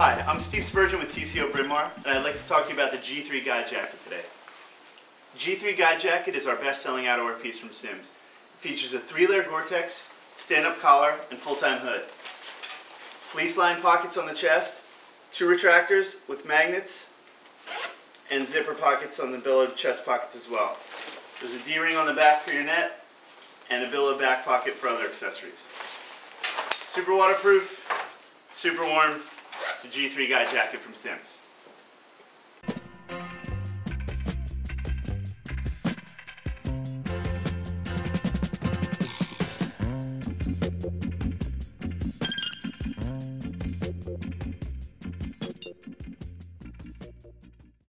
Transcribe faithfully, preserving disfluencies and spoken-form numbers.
Hi, I'm Steve Spurgeon with T C O Bryn Mawr, and I'd like to talk to you about the G three Guide Jacket today. G three Guide Jacket is our best-selling outerwear piece from Simms. It features a three-layer Gore-Tex, stand-up collar, and full-time hood. Fleece-lined pockets on the chest, two retractors with magnets, and zipper pockets on the billowed chest pockets as well. There's a D-ring on the back for your net, and a billowed back pocket for other accessories. Super waterproof, super warm. It's a G three Guide Jacket from Simms.